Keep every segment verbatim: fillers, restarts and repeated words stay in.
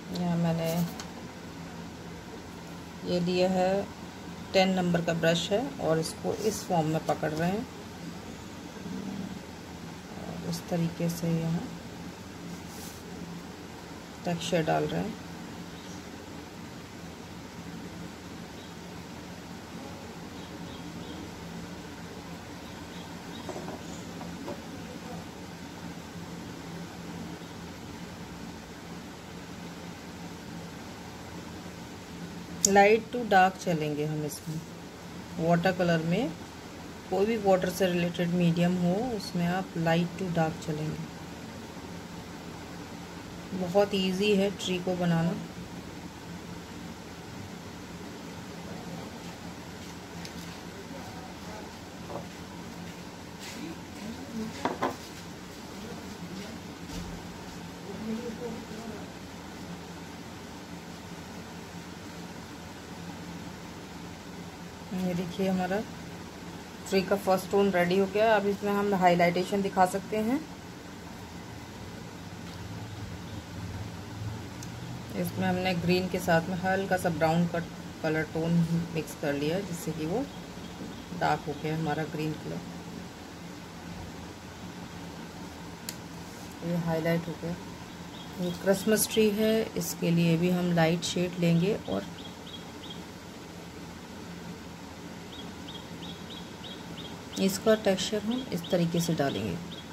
यहाँ मैंने ये लिया है, टेन नंबर का ब्रश है और इसको इस फॉर्म में पकड़ रहे हैं और इस तरीके से यहाँ टेक्सचर डाल रहे हैं। लाइट टू डार्क चलेंगे हम इसमें। वाटर कलर में कोई भी वाटर से रिलेटेड मीडियम हो उसमें आप लाइट टू डार्क चलेंगे। बहुत इजी है ट्री को बनाना। ये देखिए हमारा ट्री का फर्स्ट टोन रेडी हो गया। अब इसमें हम हाइलाइटेशन दिखा सकते हैं। इसमें हमने ग्रीन के साथ में हल्का सा ब्राउन का कलर टोन मिक्स कर लिया जिससे कि वो डार्क हो गया हमारा ग्रीन कलर। ये हाईलाइट हो गया। ये क्रिसमस ट्री है, इसके लिए भी हम लाइट शेड लेंगे और इसका टेक्सचर हम इस तरीके से डालेंगे।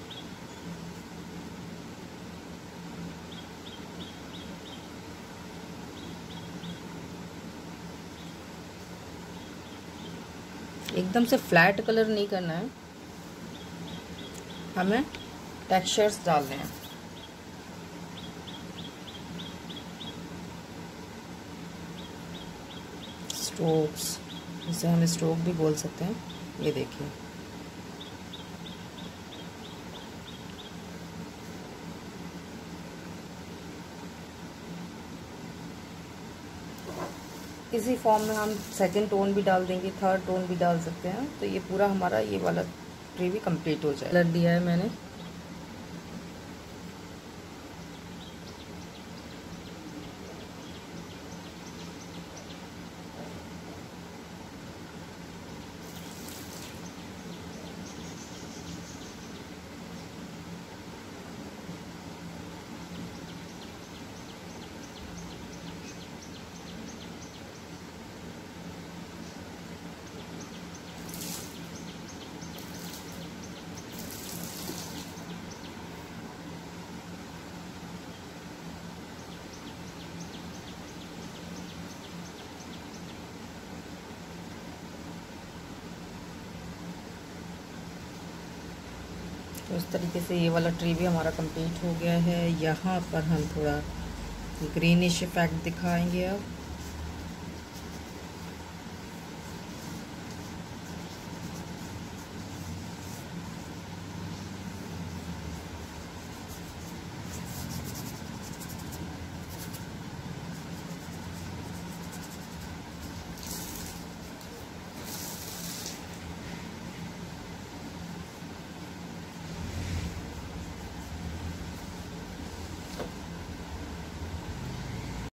एकदम से फ्लैट कलर नहीं करना है, हमें टेक्सचर्स डालने हैं। स्ट्रोक्स, जिसे हम स्ट्रोक भी बोल सकते हैं। ये देखिए इसी फॉर्म में हम सेकंड टोन भी डाल देंगे, थर्ड टोन भी डाल सकते हैं। तो ये पूरा हमारा ये वाला ट्री भी कंप्लीट हो जाए। कलर दिया है मैंने। तो इस तरीके से ये वाला ट्री भी हमारा कंप्लीट हो गया है। यहाँ पर हम थोड़ा ग्रीनिश इफेक्ट दिखाएंगे अब।